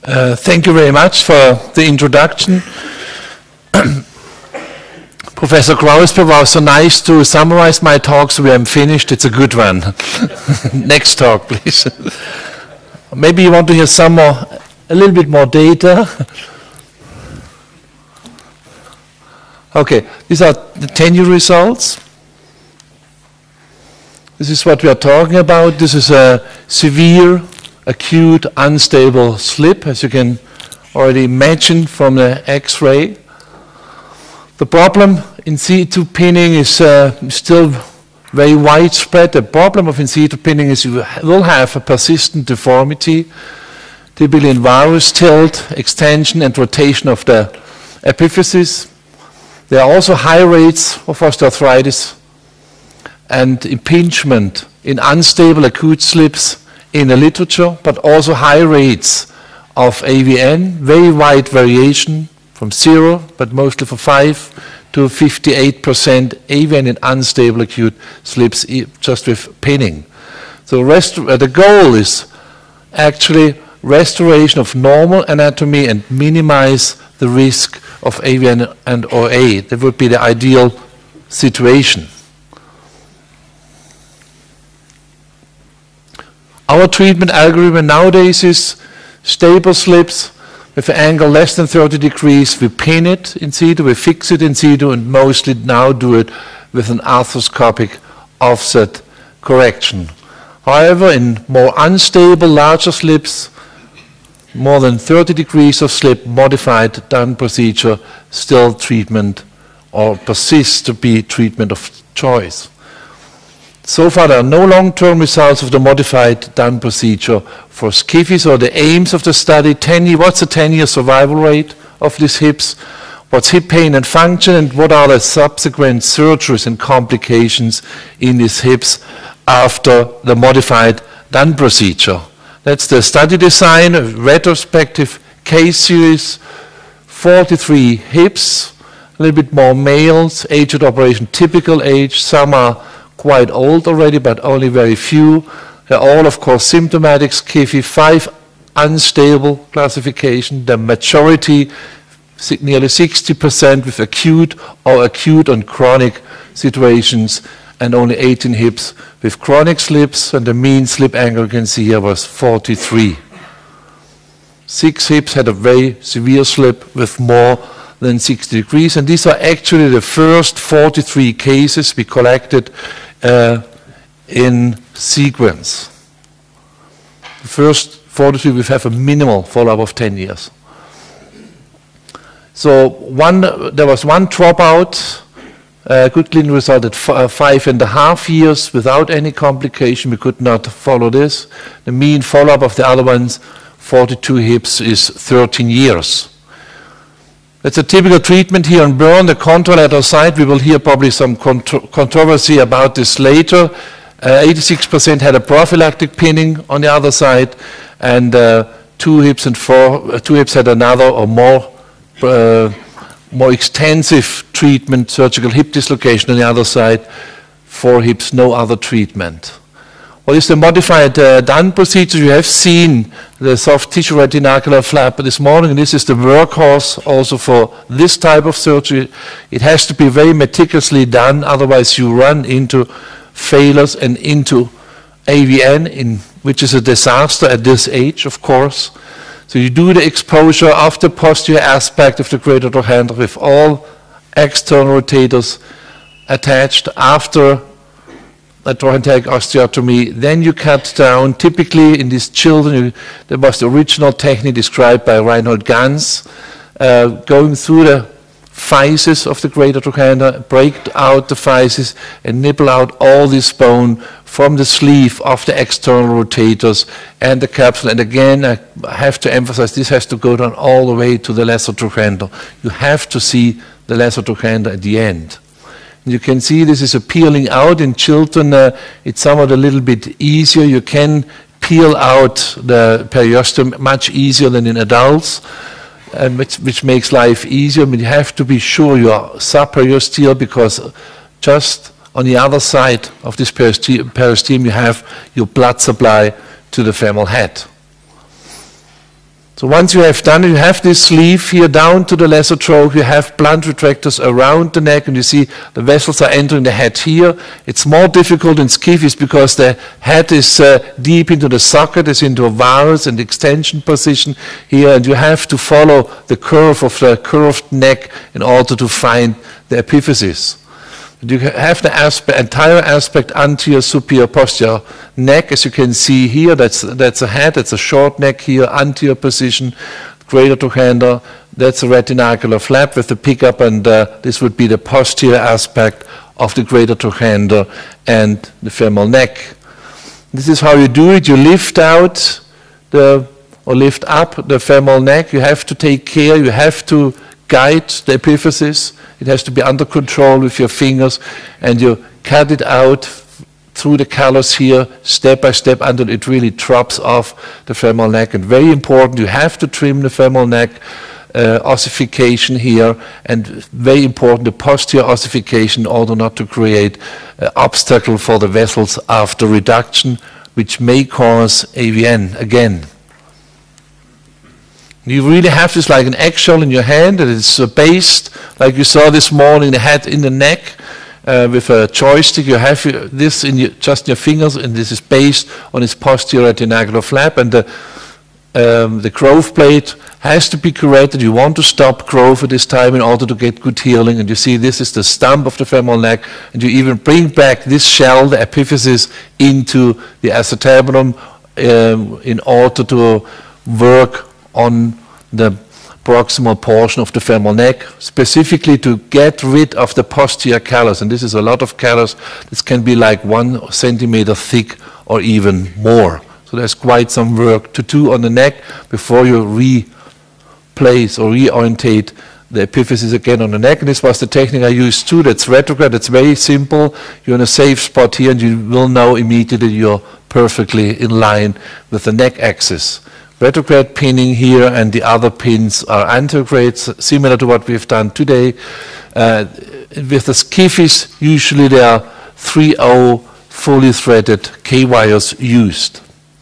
Thank you very much for the introduction. Professor Grausberg was so nice to summarize my talk, so I'm finished. It's a good one. Next talk, please. Maybe you want to hear a little bit more data. Okay, these are the 10-year results. This is what we are talking about. This is a severe, acute, unstable slip, as you can already imagine from the X-ray. The problem in situ pinning is still very widespread. The problem of in situ pinning is you will have a persistent deformity, typically in varus tilt, extension and rotation of the epiphysis. There are also high rates of osteoarthritis and impingement in unstable acute slips in the literature, but also high rates of AVN, very wide variation from 0, but mostly for 5 to 58% AVN in unstable acute slips just with pinning. So the goal is actually restoration of normal anatomy and minimize the risk of AVN and OA. That would be the ideal situation. Our treatment algorithm nowadays is stable slips with an angle less than 30 degrees. We pin it in situ, we fix it in situ, and mostly now do it with an arthroscopic offset correction. However, in more unstable, larger slips, more than 30 degrees of slip, modified Dunn procedure, still treatment or persists to be treatment of choice. So far, there are no long-term results of the modified Dunn procedure for SCIFI. So the aims of the study, what's the 10-year survival rate of these hips? What's hip pain and function? And what are the subsequent surgeries and complications in these hips after the modified Dunn procedure? That's the study design, a retrospective case series, 43 hips, a little bit more males, age at operation, typical age. Some are quite old already, but only very few. They're all, of course, symptomatic SCIFI, 5 unstable classification. The majority, nearly 60% with acute or acute and chronic situations, and only 18 hips with chronic slips, and the mean slip angle you can see here was 43. 6 hips had a very severe slip with more than 60 degrees, and these are actually the first 43 cases we collected in sequence. The first 43 we have a minimal follow-up of 10 years. So there was one dropout, good clinical result at 5.5 years without any complication. We could not follow this. The mean follow-up of the other ones, 42 hips, is 13 years. That's a typical treatment here on burn, the contralateral side. We will hear probably some controversy about this later. 86% had a prophylactic pinning on the other side, and 2 hips had another or more extensive treatment, surgical hip dislocation on the other side. 4 hips, no other treatment. What is the modified Dunn procedure? You have seen the soft tissue retinacular flap this morning. This is the workhorse also for this type of surgery. It has to be very meticulously done, otherwise you run into failures and into AVN, which is a disaster at this age, of course. So you do the exposure of the posterior aspect of the greater trochanter with all external rotators attached after a trochanteric osteotomy. Then you cut down. Typically in these children, there was the original technique described by Reinhold Ganz, going through the physis of the greater trochanter, break out the physis and nibble out all this bone from the sleeve of the external rotators and the capsule. And again, I have to emphasize, this has to go down all the way to the lesser trochanter. You have to see the lesser trochanter at the end. You can see this is a peeling out. In children, it's somewhat a little bit easier. You can peel out the periosteum much easier than in adults, which makes life easier. But you have to be sure you are subperiosteal, because just on the other side of this periosteum you have your blood supply to the femoral head. So once you have done it, you have this sleeve here down to the lesser trove, you have blunt retractors around the neck, and you see the vessels are entering the head here. It's more difficult in skiffs because the head is deep into the socket, it's into a varus and extension position here, and you have to follow the curve of the curved neck in order to find the epiphysis. You have the entire aspect anterior, superior, posterior neck, as you can see here. That's a head, that's a short neck here, anterior position, greater trochanter. That's a retinacular flap with the pickup, and this would be the posterior aspect of the greater trochanter and the femoral neck. This is how you do it. You lift out or lift up the femoral neck. You have to take care. You have to guide the epiphysis. It has to be under control with your fingers, and you cut it out through the callus here, step by step, until it really drops off the femoral neck. And very important, you have to trim the femoral neck ossification here, and very important, the posterior ossification in order not to create obstacle for the vessels after reduction, which may cause AVN again. You really have this like an eggshell in your hand that is based, like you saw this morning, the head in the neck with a joystick. You have this in just your fingers, and this is based on its posterior retinacular flap. And the growth plate has to be corrected. You want to stop growth at this time in order to get good healing. And you see this is the stump of the femoral neck, and you even bring back this shell, the epiphysis, into the acetabulum in order to work on the proximal portion of the femoral neck, specifically to get rid of the posterior callus. And this is a lot of callus. This can be like 1 centimeter thick or even more. So there's quite some work to do on the neck before you replace or reorientate the epiphysis again on the neck. And this was the technique I used too. That's retrograde. It's very simple. You're in a safe spot here, and you will know immediately you're perfectly in line with the neck axis. Retrograde pinning here, and the other pins are anterogrades, similar to what we've done today. With the skiffs, usually there are 3/0 fully threaded K-wires used.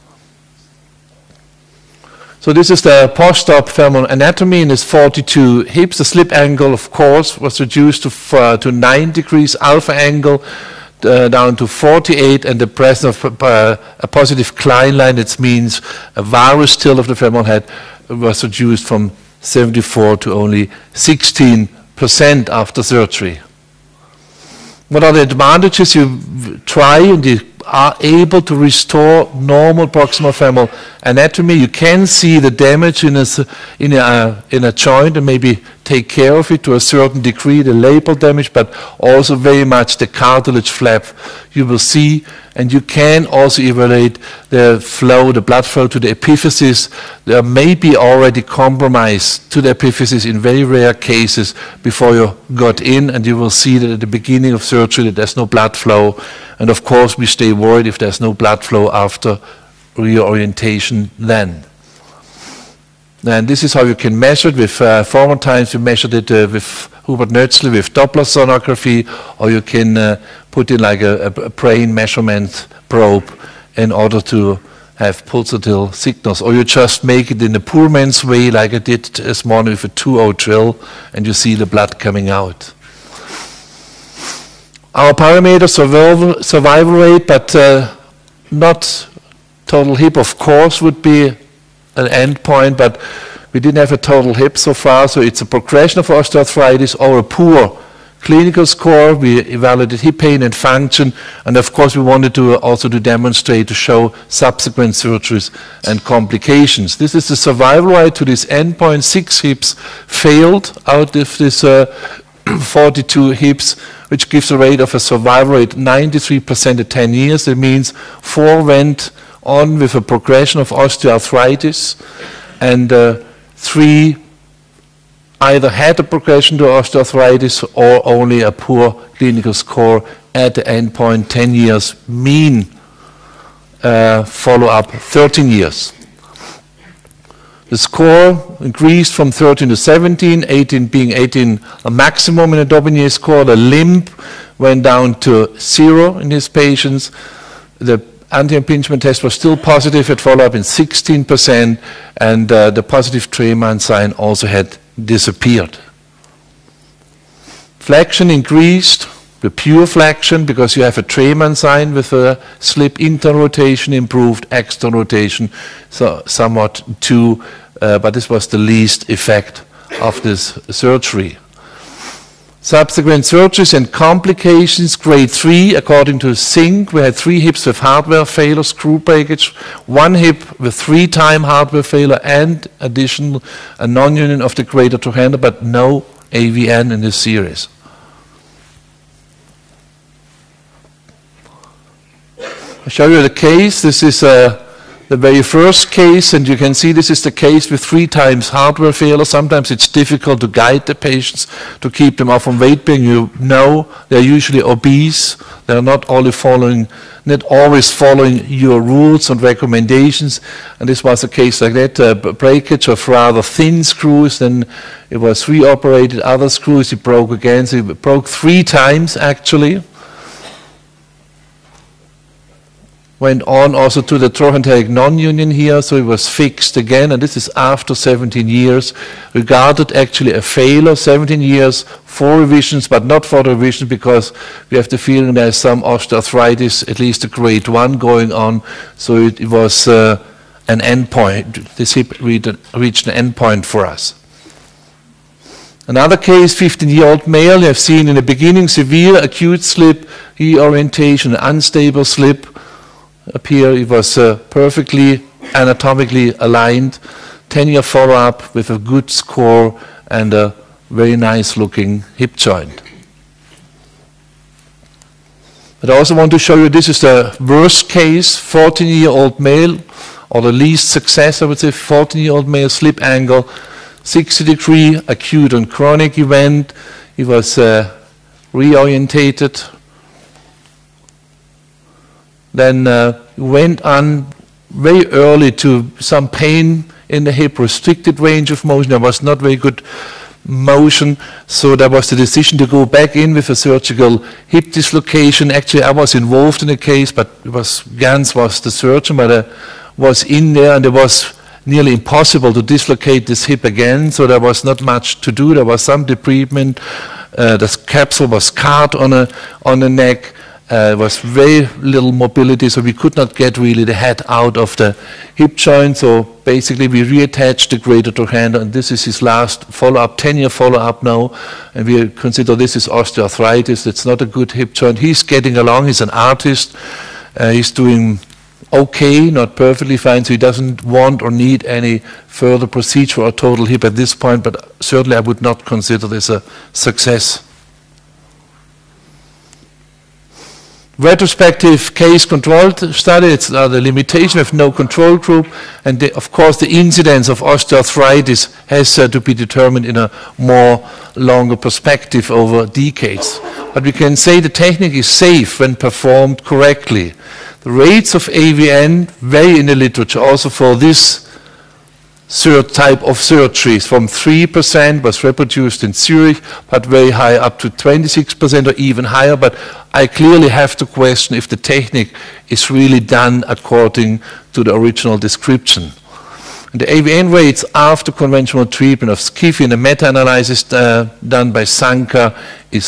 So this is the post-op femoral anatomy in its 42 hips. The slip angle, of course, was reduced to 9 degrees, alpha angle down to 48, and the presence of a positive Klein line, that means a varus tilt of the femoral head, was reduced from 74 to only 16% after surgery. What are the advantages? You try and you are able to restore normal proximal femoral anatomy. You can see the damage in a joint and maybe take care of it to a certain degree, the labral damage, but also very much the cartilage flap you will see. And you can also evaluate the flow, the blood flow to the epiphysis. There may be already compromised to the epiphysis in very rare cases before you got in, and you will see that at the beginning of surgery that there's no blood flow. And of course we stay worried if there's no blood flow after reorientation then. And this is how you can measure it. With former times we measured it with Hubert Nötzli with Doppler sonography, or you can put in like a brain measurement probe in order to have pulsatile signals, or you just make it in a poor man's way like I did this morning with a 2/0 drill, and you see the blood coming out. Our parameter survival rate, but not total hip, of course, would be an end point, but we didn't have a total hip so far, so it's a progression of osteoarthritis or a poor clinical score. We evaluated hip pain and function, and of course we wanted to also to demonstrate, to show subsequent surgeries and complications. This is the survival rate to this endpoint. 6 hips failed out of this 42 hips, which gives a rate of a survival rate 93% at 10 years. That means 4 went on with a progression of osteoarthritis, and 3 either had a progression to osteoarthritis or only a poor clinical score at the end point. 10 years mean follow-up 13 years. The score increased from 13 to 17, 18 being 18 a maximum in a Daubigny score. The limb went down to 0 in his patients. The anti-impingement test was still positive at follow-up in 16%, and the positive Tremann sign also had disappeared. Flexion increased, the pure flexion, because you have a Tremann sign with a slip. Internal rotation improved, external rotation so somewhat too, but this was the least effect of this surgery. Subsequent surgeries and complications, grade 3, according to Sink, we had 3 hips with hardware failure, screw breakage, 1 hip with 3-time hardware failure, and additional a non-union of the greater trochanter, but no AVN in this series. I'll show you the case. This is the very first case, and you can see this is the case with 3 times hardware failure. Sometimes it's difficult to guide the patients to keep them off from weight bearing. You know they're usually obese. They're not always following your rules and recommendations. And this was a case like that, breakage of rather thin screws. Then it was reoperated. Other screws he broke again. So he broke 3 times actually. Went on also to the trochanteric non-union here, so it was fixed again, and this is after 17 years, regarded actually a failure, 17 years, 4 revisions, but not for the revision because we have the feeling there's some osteoarthritis, at least a grade 1 going on, so it was an endpoint. This hip reached an endpoint for us. Another case, 15-year-old male, you have seen in the beginning severe acute slip, reorientation, unstable slip. Up here it was perfectly anatomically aligned, 10-year follow-up with a good score and a very nice looking hip joint. But I also want to show you this is the worst case, 14-year-old male, or the least success I would say, 14-year-old male, slip angle, 60-degree acute and chronic event. He was reorientated. Then went on very early to some pain in the hip, restricted range of motion. There was not very good motion, so there was the decision to go back in with a surgical hip dislocation. Actually, I was involved in the case, but it was Gans was the surgeon, but I was in there, and it was nearly impossible to dislocate this hip again, so there was not much to do. There was some debridement. The capsule was scarred on the neck. There was very little mobility, so we could not get really the head out of the hip joint. So basically we reattached the greater trochanter, and this is his last follow-up, 10-year follow-up now. And we consider this is osteoarthritis. It's not a good hip joint. He's getting along. He's an artist. He's doing okay, not perfectly fine, so he doesn't want or need any further procedure or total hip at this point, but certainly I would not consider this a success. Retrospective case controlled study, it's the limitation of no control group, and of course the incidence of osteoarthritis has to be determined in a more longer perspective over decades. But we can say the technique is safe when performed correctly. The rates of AVN vary in the literature also for this type of surgeries. From 3% was reproduced in Zurich, but very high, up to 26% or even higher. But I clearly have to question if the technique is really done according to the original description. And the AVN rates after conventional treatment of SCIFI in a meta-analysis done by Sanka is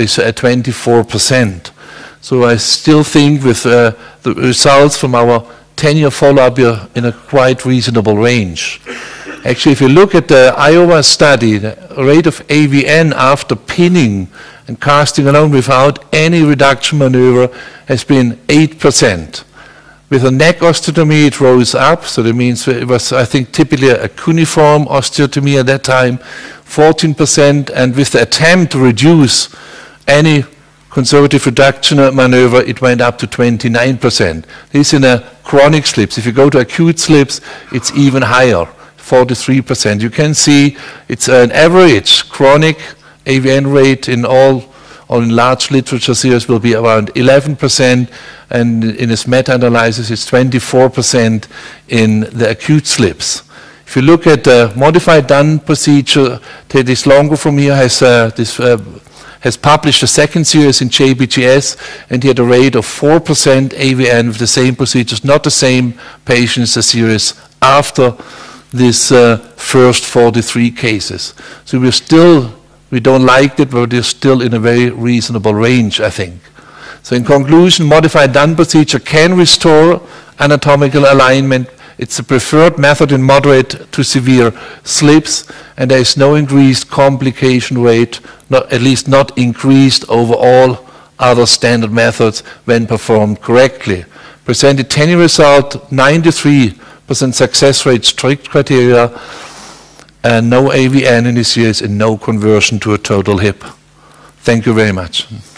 24%. So I still think with the results from our 10-year follow-up, you're in a quite reasonable range. Actually, if you look at the Iowa study, the rate of AVN after pinning and casting alone without any reduction maneuver has been 8%. With a neck osteotomy, it rose up, so that means it was, I think, typically a cuneiform osteotomy at that time, 14%, and with the attempt to reduce any conservative reduction maneuver, it went up to 29%. This in a chronic slips. If you go to acute slips, it's even higher, 43%. You can see it's an average chronic AVN rate in all or in large literature series will be around 11%, and in this meta-analysis it's 24% in the acute slips. If you look at the modified Dunn procedure, this longer from here has this has published a second series in JBJS, and he had a rate of 4% AVN with the same procedures, not the same patients, a series after this first 43 cases. So we don't like it, but we're still in a very reasonable range, I think. So in conclusion, modified Dunn procedure can restore anatomical alignment. It's a preferred method in moderate to severe slips, and there is no increased complication rate, at least not increased over all other standard methods when performed correctly. Presented 10-year result, 93% success rate, strict criteria, and no AVN in this series and no conversion to a total hip. Thank you very much.